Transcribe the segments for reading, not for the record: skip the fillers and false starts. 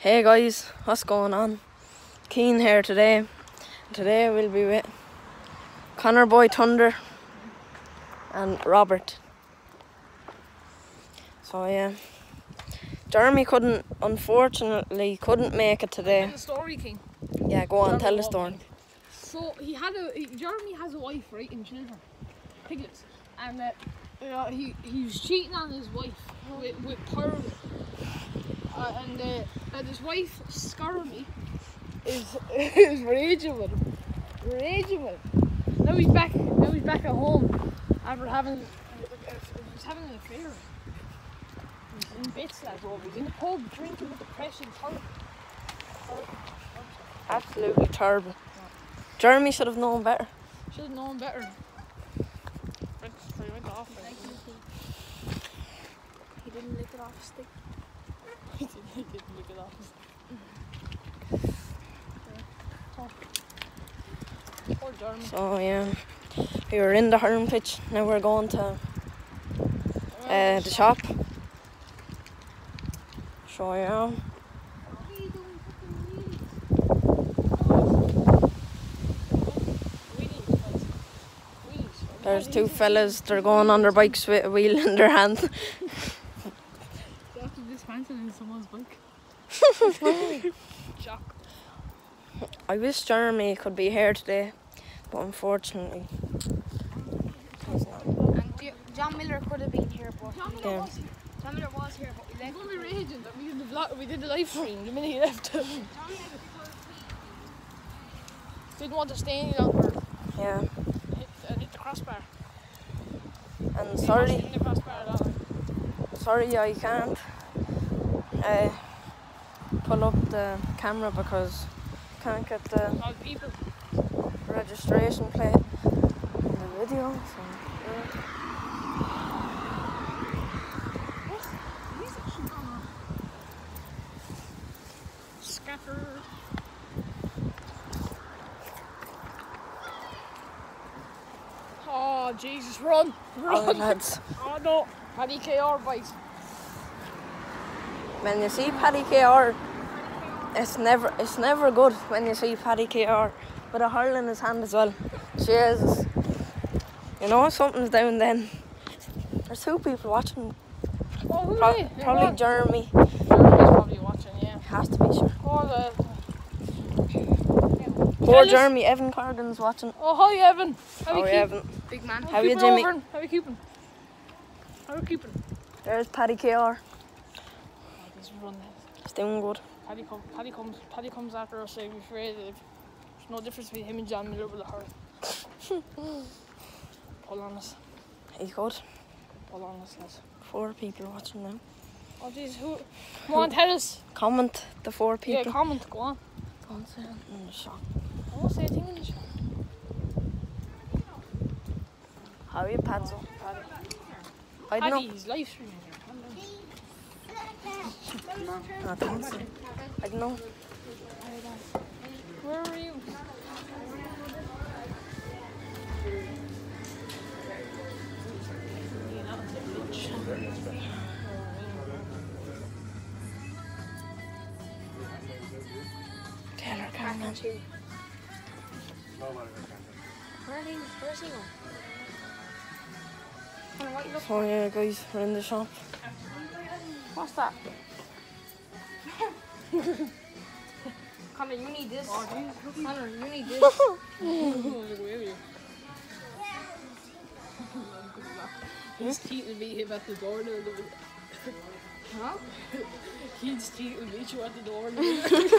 Hey guys, what's going on? Keen here today. Today we'll be with Connor Boy Thunder and Robert. So yeah, Jeremy unfortunately couldn't make it today. Tell the story, King. Yeah, go on, tell the story. So Jeremy has a wife, right, in children, piglets, and he was cheating on his wife with Pearl, and his wife Scarmy is raging with him, Now he's back at home after having an affair. He's in bits, lads. He's in the pub drinking with the pressing Pearl. Absolutely terrible. Jeremy should have known better. Should have known better. He didn't lick it off his stick. He didn't lick it off his stick. Poor Jeremy. So yeah, we were in the hurling pitch. Now we're going to the shop. Show you around. There's two fellas, they're going on their bikes with a wheel in their hand. They have to dismantle in someone's bike. Shock. I wish Jeremy could be here today, but unfortunately he's not. And John Miller could have been here, but John Miller Yeah. was here. John Miller was here, but he He's left. going to be raging that we did the live stream the minute he left. Didn't want to stay any longer. Yeah, Hit the crossbar. and sorry Hit the crossbar at all. I can't pull up the camera because I can't get the All the people. registration plate in the video. So He's actually gone on. Scattered. Oh Jesus, run! alright lads, Oh no! Paddy KR bite. when you see Paddy KR, it's never good when you see Paddy KR with a hurl in his hand as well. Jesus, you know something's down then. There's two people watching. Oh, who are they? Probably Jeremy. Jeremy's probably watching, yeah. Has to be sure. Oh, Poor Fellas. Jeremy. Evan Corrigan's watching. oh hi Evan. How Oh, you keeping? Evan. Big man. How you, keeping Jimmy? over? How you keeping? How you keeping? There's Paddy KR. Oh, this run. He's doing good. Paddy comes after us. I'm afraid there's no difference between him and John Miller with a hurl. Pull on us. He's good. Pull on us, lads. 4 people watching now. Oh jeez, who? Come on, tell us. Comment the 4 people. Yeah, comment. Go on. Go on, say it in the shop. I won't say a thing in the show. How are you, Padzo? Paddy. I don't know. Paddy's live streaming here. I don't know. I don't know. Where are you? Taylor Cameron. Where's he going? Connor, what you looking So yeah, guys, we're in the shop. What's that? Connor, you need this. Connor, you need this. He's cheating me him at the door now. Huh? He's cheating me you at the door now.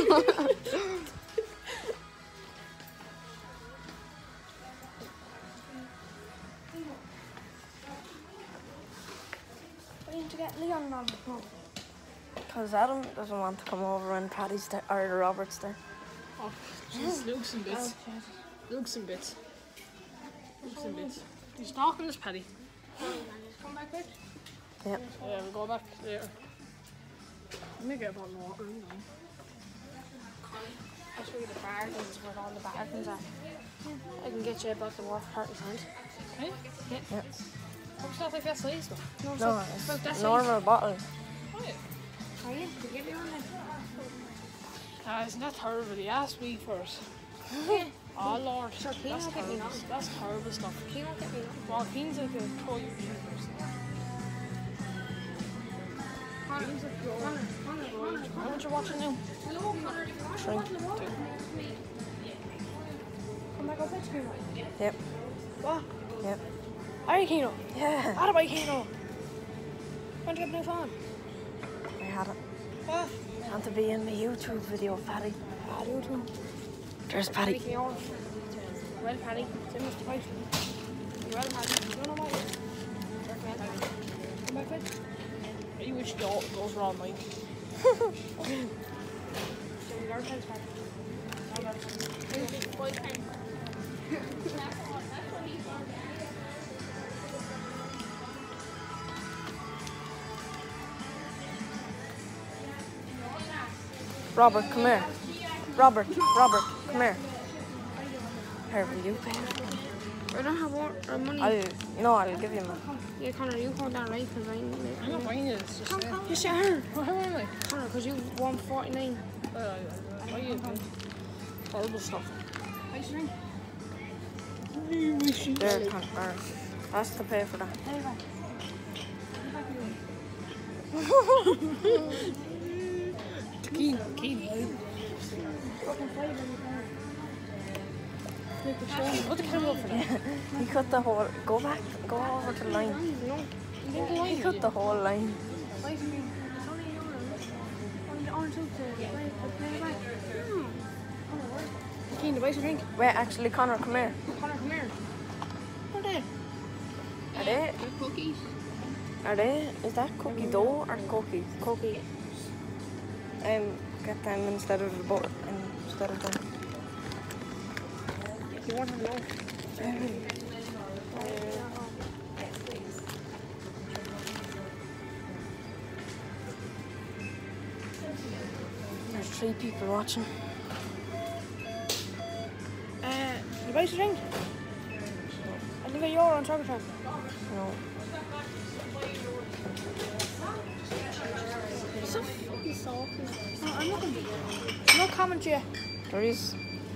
Why didn't you get Leon on the phone? Because Adam doesn't want to come over when Paddy's there, or Robert's there. Oh, jeez, Luke's and bits. Luke's and bits. Luke's and bits. He's talking to Paddy. Come back quick. Yeah. Yeah, we'll go back later. Let me get a bottle of water, you know. I'll show you the bargains where all the bargains are. I can get you a bottle of water for 30 cents. Hey? Yeah. It's not like that size though. No, About that it's size. normal bottle. Oh, yeah. Are you? Could you give me one then? Isn't that terrible? He asked me first. Oh Lord, Sure, Keane that's will get me terrible. nothing. That's terrible stuff. Keane won't get me nothing. Well, Keane's like a pro YouTuber. Connor, How much you watching now? Three. come back up with me. Yep. What? Yep. Are you Keno? Yeah. How about Keno? Want to get a new phone? I had it. What? I want to be in the YouTube video, Paddy. I do too. There's Paddy Paddy. Keon. Well, Paddy, same as the price. You well, Paddy. You don't know what it is. Come back with. You wish goes wrong, Mike. Robert, come here. Robert, come here. Here, will you pay? I don't have more money. I'll give you money. Yeah, Connor, you hold that right because I'm not buying it, it's just there. You sit here. How am I? Connor, because you won 49. Why you horrible stuff. There, Connor. That's to pay for that. Keen. Put the camera up for that. He cut the whole. Go back. Go over to the line. He cut the whole line. Keen, the buy some drink. Wait, actually, Connor, come here. Connor, come here. What are they? Are they? Cookies. Are they? Is that cookie dough or cookies? Cookie. Get them instead of the butter. Instead of them. You want to know? There's 3 people watching. You buy some drink? I think you're on Soccer Time. No. So fucking salty. No, I'm not going to be there. No comment yet. There is.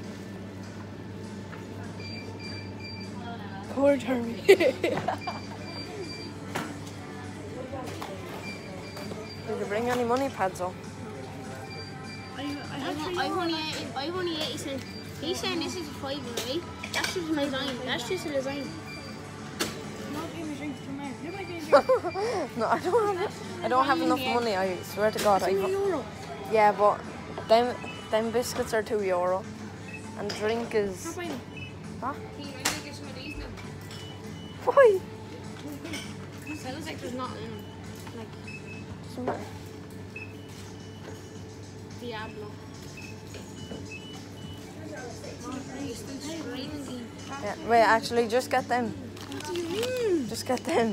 Poor Jeremy. Did you bring any money pads up? I've only 80 cents. He's saying this is a 5, right? That's just a design. That's just a design. No, I don't have enough money. I swear to God. €2. Yeah, but them biscuits are €2, and drink is. Huh? Hey, I'm gonna get some of these now. Why? Sounds like there's not in them. Like Diablo. Yeah. Wait, actually, just get them. What do you mean? Just get them.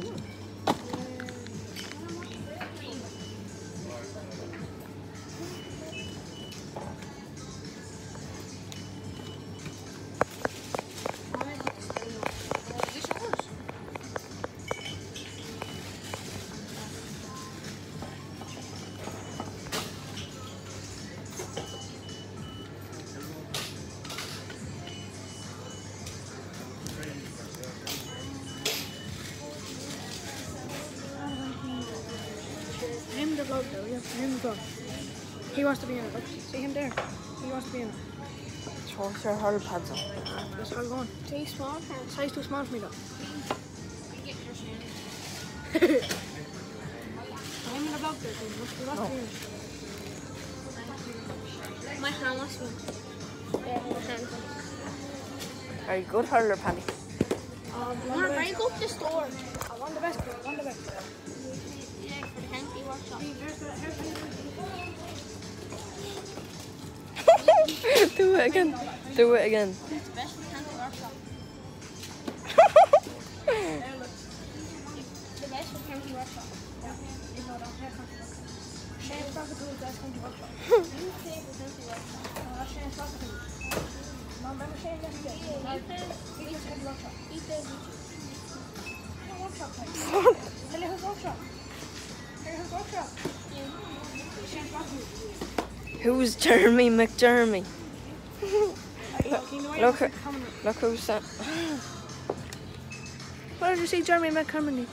Him the bloke though, yeah. Him the bloke. He wants to be in it. Look, see him there? He wants to be in it. Show us your hurl pads up. That's how I'm going. Too small for us. Size too small for me though. Him the bloke there, he wants to be in it. My hand wants me. Yeah, my hand. Very good hurler, Paddy. Connor, break up the store. I want the best, I want the best. Yeah, for the Hensley workshop. Do it again. Do it again. It's the best for the Hensley workshop. The best for the Hensley workshop. Shane's Rocket Tools, that's going to workshop. You say for the Hensley workshop. No, that's Shane's Rocket Tools. No, remember Shane yesterday? He used to have the workshop. He says Workshop, like. Tell you whose workshop? Tell you whose workshop? Shane's Rocket Tools. Who's Jeremy McJeremy? Look who's that. Where did you see Jeremy McCormick?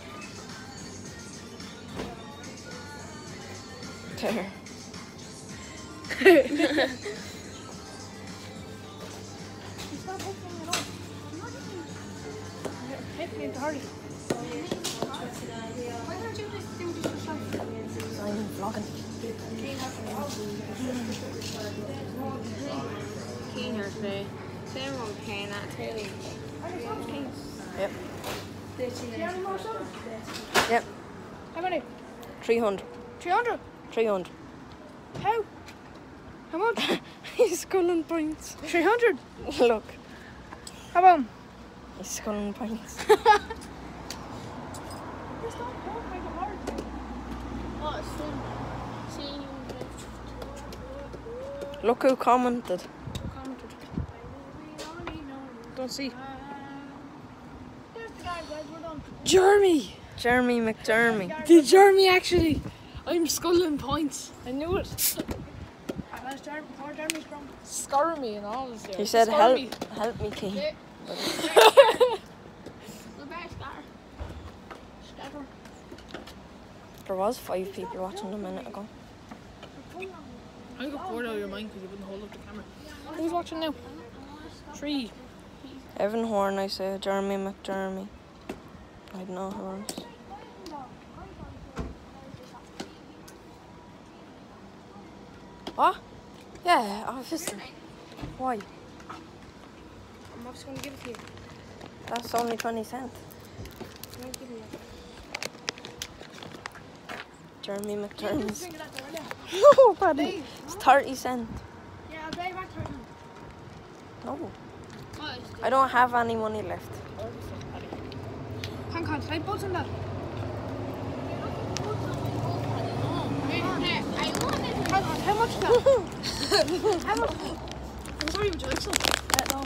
There. Hit me in the hurry. I'm vlogging. Keen here today. Same one paying that too. Yep. Do you have any more sodas? Yep. How many? 300. 300? 300. How? How much? He's sculling points. 300? Look. How about? He's sculling points. Oh, it's fun. Seeing you Look who commented. Don't see. There's the guy, guys, we're done. Jeremy! Jeremy McJeremy. Did Jeremy actually? I'm sculling points. I knew it. Scar me and all this. He said, Scar me. help me, Key. The bear scar. Scar. There was 5 people watching a minute ago. I got bored out of your mind because you wouldn't hold up the camera. Who's watching now? 3. Evan Horn, I say. Jeremy McJeremy. I don't know who else. What? Yeah, obviously. Why? I'm just going to give it to you. That's only 20 cents. I'm giving you. Jeremy McJeremy's. No, buddy. It's 30 cents. Yeah, I'll pay back 30. No. What is I don't have any money left. Hang on, can I put on that? How much is that? How much? I'm sorry, would you like some? No.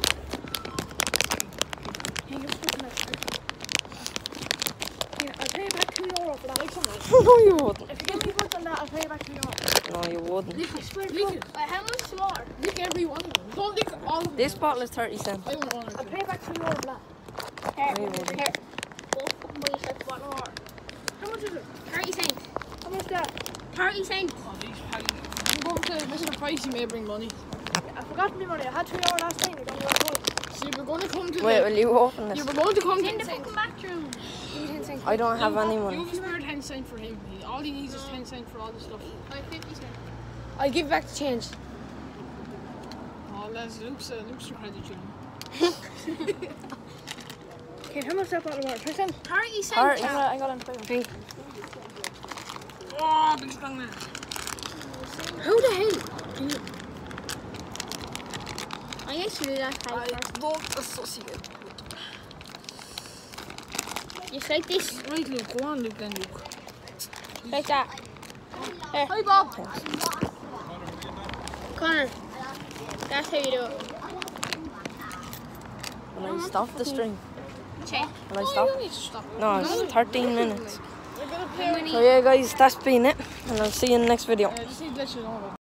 Here, just put in that. Here, I'll pay you back €2 for that. Like something. No, you wouldn't. If you give me $1 on that, I'll pay you back €2. No, you wouldn't. I swear to God. how much more? Lick every one of them. Don't lick all of them. This bottle is 30 cents. I want one. I'll pay you back €2 for that. Here, No, you wouldn't. here. Go fucking buy yourself a bottle more. How much is it? 30 cents. How much is that? 30 cents. I'm going to listen to price, you may bring money. I forgot to bring money. I had €2 last time. You don't know what. So you were going to come to Wait, the... will you open You this? were going to come It's to in the fucking bathroom. I don't have any money. You spare 10 cents for him. All he needs is 10 cents for all the stuff. Like 50 cents. I'll give back the change. Oh, that's Luke's credit union. Okay, how much is that bottle worth? 30 cents? 30 cents. 30. I got on the Think. Oh, big strong man. Who the hell? I guess you do that type first. don't associate. Just like this. Right, Luke. Go on, Luke, then, Luke. Like that. Here. Hi, Bob. Connor. That's how you do it. Will I stop the stream? Check. Will I You stop? don't need to stop. No, it's 13 minutes. We're going to play. So yeah guys, that's been it. And I'll see you in the next video. Just need to let you know about it.